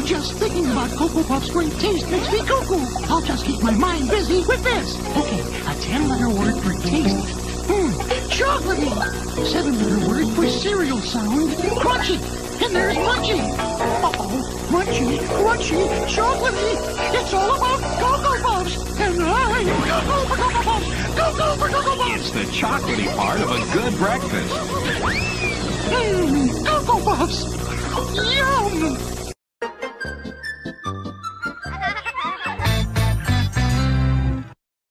just thinking about Cocoa Puffs' great taste makes me cuckoo. I'll just keep my mind busy with this. Okay, a 10-letter word for taste. Chocolatey. 7-letter word for cereal sound. Crunchy. And there's munchy. Uh-oh. Munchy, crunchy, chocolatey. It's all about Cocoa Puffs. And I go for Cocoa Puffs. Go for Cocoa Puffs. It's the chocolatey part of a good breakfast. Cocoa Puffs. Yum.